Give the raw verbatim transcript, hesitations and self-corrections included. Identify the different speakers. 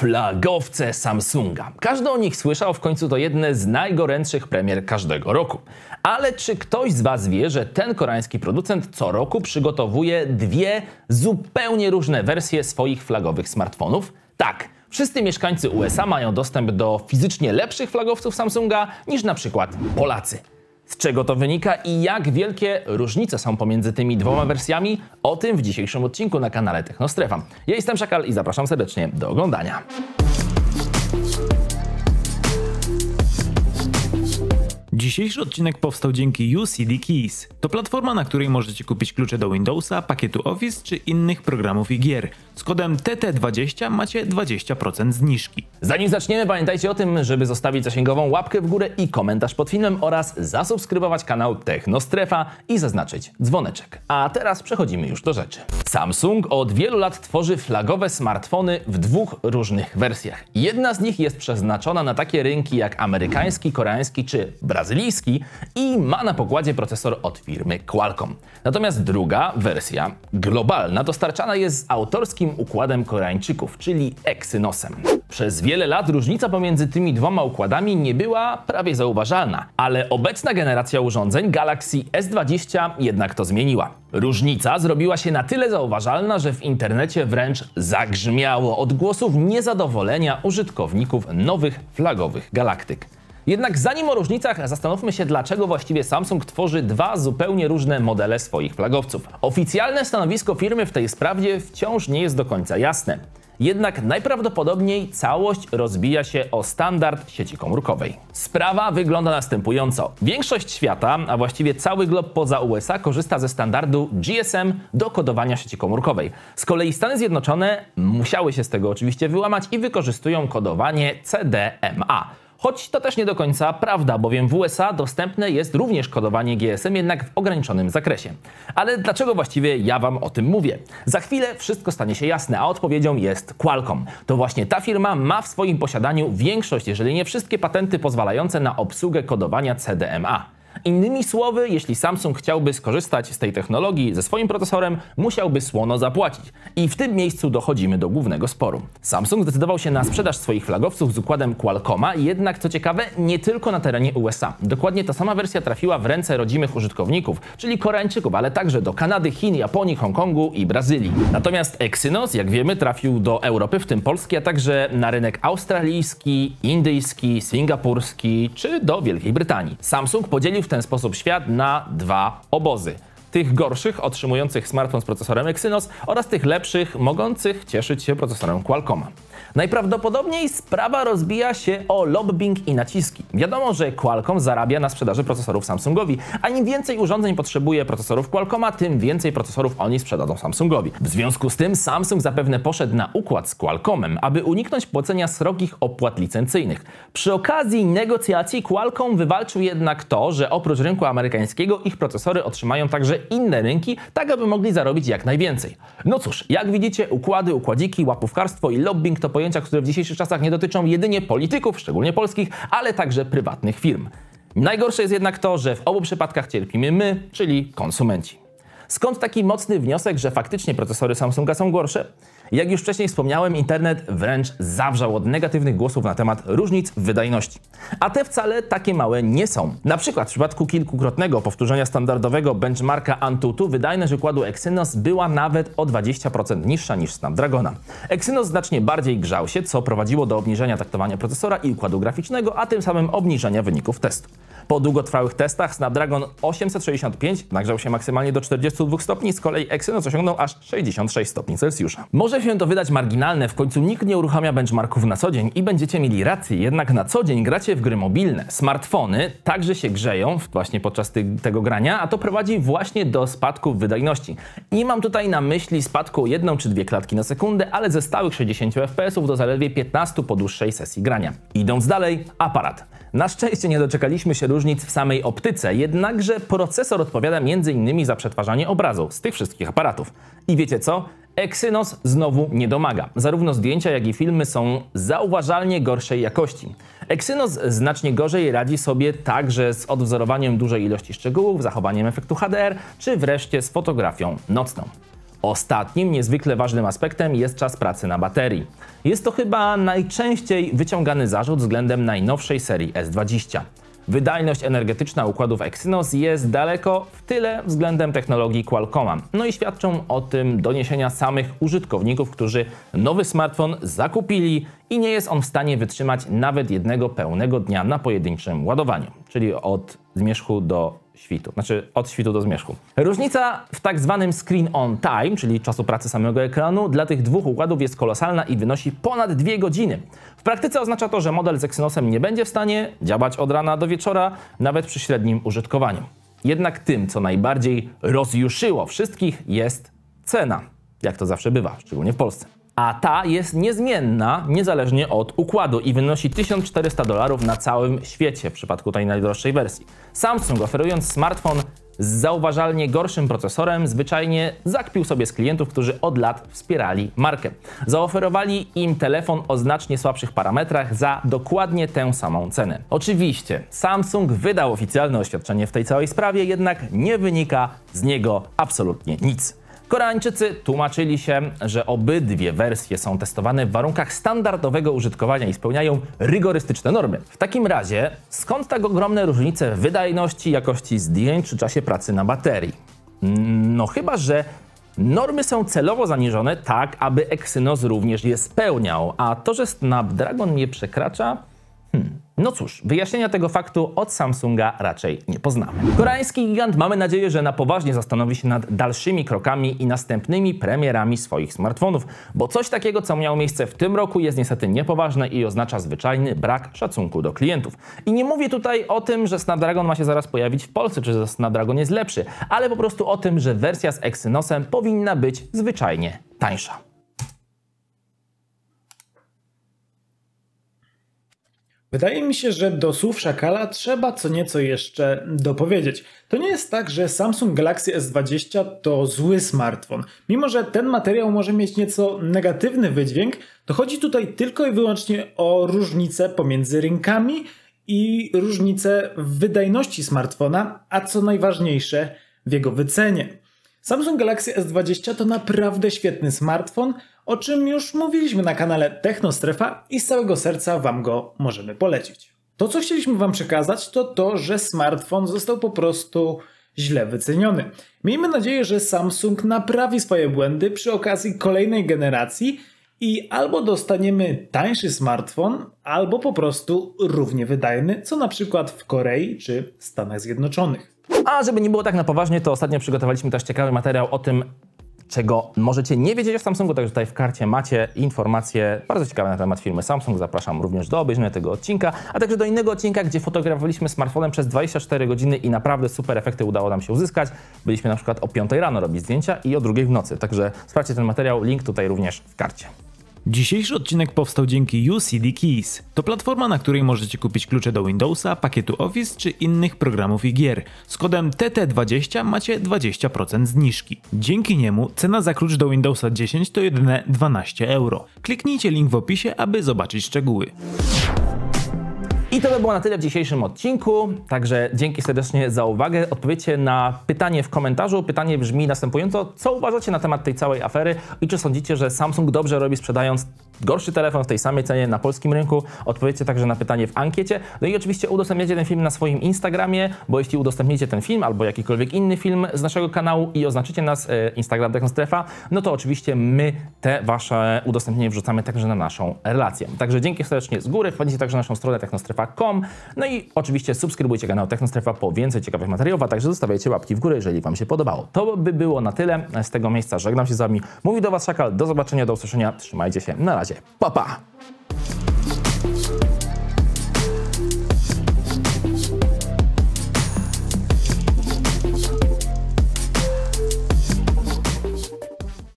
Speaker 1: Flagowce Samsunga. Każdy o nich słyszał, w końcu to jedne z najgorętszych premier każdego roku. Ale czy ktoś z Was wie, że ten koreański producent co roku przygotowuje dwie zupełnie różne wersje swoich flagowych smartfonów? Tak, wszyscy mieszkańcy U S A mają dostęp do fizycznie lepszych flagowców Samsunga niż na przykład Polacy. Z czego to wynika i jak wielkie różnice są pomiędzy tymi dwoma wersjami? O tym w dzisiejszym odcinku na kanale Technostrefa. Ja jestem Szakal i zapraszam serdecznie do oglądania.
Speaker 2: Dzisiejszy odcinek powstał dzięki U C D Keys. To platforma, na której możecie kupić klucze do Windowsa, pakietu Office czy innych programów i gier. Z kodem T T dwadzieścia macie dwadzieścia procent zniżki.
Speaker 1: Zanim zaczniemy, pamiętajcie o tym, żeby zostawić zasięgową łapkę w górę i komentarz pod filmem oraz zasubskrybować kanał Technostrefa i zaznaczyć dzwoneczek. A teraz przechodzimy już do rzeczy. Samsung od wielu lat tworzy flagowe smartfony w dwóch różnych wersjach. Jedna z nich jest przeznaczona na takie rynki jak amerykański, koreański czy brazylijski i ma na pokładzie procesor od firmy Qualcomm. Natomiast druga wersja, globalna, dostarczana jest z autorskim układem Koreańczyków, czyli Exynosem. Przez wiele lat różnica pomiędzy tymi dwoma układami nie była prawie zauważalna, ale obecna generacja urządzeń Galaxy S dwadzieścia jednak to zmieniła. Różnica zrobiła się na tyle zauważalna, że w internecie wręcz zagrzmiało od głosów niezadowolenia użytkowników nowych flagowych galaktyk. Jednak zanim o różnicach, zastanówmy się, dlaczego właściwie Samsung tworzy dwa zupełnie różne modele swoich flagowców. Oficjalne stanowisko firmy w tej sprawie wciąż nie jest do końca jasne. Jednak najprawdopodobniej całość rozbija się o standard sieci komórkowej. Sprawa wygląda następująco. Większość świata, a właściwie cały glob poza U S A, korzysta ze standardu G S M do kodowania sieci komórkowej. Z kolei Stany Zjednoczone musiały się z tego oczywiście wyłamać i wykorzystują kodowanie C D M A. Choć to też nie do końca prawda, bowiem w U S A dostępne jest również kodowanie G S M, jednak w ograniczonym zakresie. Ale dlaczego właściwie ja Wam o tym mówię? Za chwilę wszystko stanie się jasne, a odpowiedzią jest Qualcomm. To właśnie ta firma ma w swoim posiadaniu większość, jeżeli nie wszystkie patenty pozwalające na obsługę kodowania C D M A. Innymi słowy, jeśli Samsung chciałby skorzystać z tej technologii ze swoim procesorem, musiałby słono zapłacić. I w tym miejscu dochodzimy do głównego sporu. Samsung zdecydował się na sprzedaż swoich flagowców z układem Qualcomma, jednak co ciekawe, nie tylko na terenie U S A. Dokładnie ta sama wersja trafiła w ręce rodzimych użytkowników, czyli Koreańczyków, ale także do Kanady, Chin, Japonii, Hongkongu i Brazylii. Natomiast Exynos, jak wiemy, trafił do Europy, w tym Polski, a także na rynek australijski, indyjski, singapurski czy do Wielkiej Brytanii. Samsung podzielił w ten sposób świat na dwa obozy. Tych gorszych, otrzymujących smartfon z procesorem Exynos oraz tych lepszych, mogących cieszyć się procesorem Qualcomma. Najprawdopodobniej sprawa rozbija się o lobbying i naciski. Wiadomo, że Qualcomm zarabia na sprzedaży procesorów Samsungowi, a im więcej urządzeń potrzebuje procesorów Qualcomma, tym więcej procesorów oni sprzedadzą Samsungowi. W związku z tym Samsung zapewne poszedł na układ z Qualcommem, aby uniknąć płacenia srogich opłat licencyjnych. Przy okazji negocjacji Qualcomm wywalczył jednak to, że oprócz rynku amerykańskiego ich procesory otrzymają także inne rynki, tak aby mogli zarobić jak najwięcej. No cóż, jak widzicie, układy, układziki, łapówkarstwo i lobbying to pojęcia, które w dzisiejszych czasach nie dotyczą jedynie polityków, szczególnie polskich, ale także prywatnych firm. Najgorsze jest jednak to, że w obu przypadkach cierpimy my, czyli konsumenci. Skąd taki mocny wniosek, że faktycznie procesory Samsunga są gorsze? Jak już wcześniej wspomniałem, internet wręcz zawrzał od negatywnych głosów na temat różnic w wydajności. A te wcale takie małe nie są. Na przykład w przypadku kilkukrotnego powtórzenia standardowego benchmarka Antutu wydajność układu Exynos była nawet o dwadzieścia procent niższa niż Snapdragona. Exynos znacznie bardziej grzał się, co prowadziło do obniżenia taktowania procesora i układu graficznego, a tym samym obniżenia wyników testu. Po długotrwałych testach Snapdragon osiemset sześćdziesiąt pięć nagrzał się maksymalnie do czterdziestu dwóch stopni, z kolei Exynos osiągnął aż sześćdziesiąt sześć stopni Celsjusza. Może się to wydać marginalne, w końcu nikt nie uruchamia benchmarków na co dzień i będziecie mieli rację, jednak na co dzień gracie w gry mobilne. Smartfony także się grzeją właśnie podczas ty tego grania, a to prowadzi właśnie do spadku w wydajności. Nie mam tutaj na myśli spadku o jedną czy dwie klatki na sekundę, ale ze stałych sześćdziesięciu F P S ów do zaledwie piętnastu po dłuższej sesji grania. Idąc dalej, aparat. Na szczęście nie doczekaliśmy się różnic w samej optyce, jednakże procesor odpowiada między innymi za przetwarzanie obrazu z tych wszystkich aparatów. I wiecie co? Exynos znowu nie domaga. Zarówno zdjęcia, jak i filmy są zauważalnie gorszej jakości. Exynos znacznie gorzej radzi sobie także z odwzorowaniem dużej ilości szczegółów, zachowaniem efektu H D R, czy wreszcie z fotografią nocną. Ostatnim, niezwykle ważnym aspektem jest czas pracy na baterii. Jest to chyba najczęściej wyciągany zarzut względem najnowszej serii S dwadzieścia. Wydajność energetyczna układów Exynos jest daleko w tyle względem technologii Qualcomma. No i świadczą o tym doniesienia samych użytkowników, którzy nowy smartfon zakupili i nie jest on w stanie wytrzymać nawet jednego pełnego dnia na pojedynczym ładowaniu, czyli od zmierzchu do świtu, znaczy od świtu do zmierzchu. Różnica w tak zwanym screen on time, czyli czasu pracy samego ekranu, dla tych dwóch układów jest kolosalna i wynosi ponad dwie godziny. W praktyce oznacza to, że model z Exynosem nie będzie w stanie działać od rana do wieczora, nawet przy średnim użytkowaniu. Jednak tym, co najbardziej rozjuszyło wszystkich, jest cena, jak to zawsze bywa, szczególnie w Polsce. A ta jest niezmienna, niezależnie od układu i wynosi tysiąc czterysta dolarów na całym świecie w przypadku tej najdroższej wersji. Samsung, oferując smartfon z zauważalnie gorszym procesorem, zwyczajnie zakpił sobie z klientów, którzy od lat wspierali markę. Zaoferowali im telefon o znacznie słabszych parametrach za dokładnie tę samą cenę. Oczywiście Samsung wydał oficjalne oświadczenie w tej całej sprawie, jednak nie wynika z niego absolutnie nic. Koreańczycy tłumaczyli się, że obydwie wersje są testowane w warunkach standardowego użytkowania i spełniają rygorystyczne normy. W takim razie, skąd tak ogromne różnice w wydajności, jakości zdjęć czy czasie pracy na baterii? No chyba, że normy są celowo zaniżone tak, aby Exynos również je spełniał, a to, że Snapdragon nie przekracza... Hmm. No cóż, wyjaśnienia tego faktu od Samsunga raczej nie poznamy. Koreański gigant, mamy nadzieję, że na poważnie zastanowi się nad dalszymi krokami i następnymi premierami swoich smartfonów, bo coś takiego, co miało miejsce w tym roku, jest niestety niepoważne i oznacza zwyczajny brak szacunku do klientów. I nie mówię tutaj o tym, że Snapdragon ma się zaraz pojawić w Polsce, czy że Snapdragon jest lepszy, ale po prostu o tym, że wersja z Exynosem powinna być zwyczajnie tańsza.
Speaker 2: Wydaje mi się, że do słów Szakala trzeba co nieco jeszcze dopowiedzieć. To nie jest tak, że Samsung Galaxy S dwadzieścia to zły smartfon. Mimo że ten materiał może mieć nieco negatywny wydźwięk, to chodzi tutaj tylko i wyłącznie o różnicę pomiędzy rynkami i różnicę w wydajności smartfona, a co najważniejsze w jego wycenie. Samsung Galaxy S dwadzieścia to naprawdę świetny smartfon, o czym już mówiliśmy na kanale Technostrefa i z całego serca Wam go możemy polecić. To, co chcieliśmy Wam przekazać, to to, że smartfon został po prostu źle wyceniony. Miejmy nadzieję, że Samsung naprawi swoje błędy przy okazji kolejnej generacji i albo dostaniemy tańszy smartfon, albo po prostu równie wydajny, co na przykład w Korei czy Stanach Zjednoczonych.
Speaker 1: A żeby nie było tak na poważnie, to ostatnio przygotowaliśmy też ciekawy materiał o tym, czego możecie nie wiedzieć o Samsungu, także tutaj w karcie macie informacje bardzo ciekawe na temat firmy Samsung. Zapraszam również do obejrzenia tego odcinka, a także do innego odcinka, gdzie fotografowaliśmy smartfonem przez dwadzieścia cztery godziny i naprawdę super efekty udało nam się uzyskać. Byliśmy na przykład o piątej rano robić zdjęcia i o drugiej w nocy, także sprawdźcie ten materiał, link tutaj również w karcie.
Speaker 2: Dzisiejszy odcinek powstał dzięki U C D Keys. To platforma, na której możecie kupić klucze do Windowsa, pakietu Office czy innych programów i gier. Z kodem T T dwadzieścia macie dwadzieścia procent zniżki. Dzięki niemu cena za klucz do Windowsa dziesięć to jedyne dwanaście euro. Kliknijcie link w opisie, aby zobaczyć szczegóły.
Speaker 1: I to by było na tyle w dzisiejszym odcinku, także dzięki serdecznie za uwagę. Odpowiedzcie na pytanie w komentarzu. Pytanie brzmi następująco: co uważacie na temat tej całej afery i czy sądzicie, że Samsung dobrze robi, sprzedając gorszy telefon w tej samej cenie na polskim rynku? Odpowiedzcie także na pytanie w ankiecie. No i oczywiście udostępniacie ten film na swoim Instagramie, bo jeśli udostępnicie ten film albo jakikolwiek inny film z naszego kanału i oznaczycie nas e, Instagram Technostrefa, no to oczywiście my te wasze udostępnienie wrzucamy także na naszą relację. Także dzięki serdecznie z góry. Wpadnijcie także na naszą stronę technostrefa kropka com. No i oczywiście subskrybujcie kanał Technostrefa po więcej ciekawych materiałów, a także zostawiajcie łapki w górę, jeżeli Wam się podobało. To by było na tyle. Z tego miejsca żegnam się z Wami. Mówi do Was Szakal. Do zobaczenia, do usłyszenia. Trzymajcie się. Na razie. Pa, pa!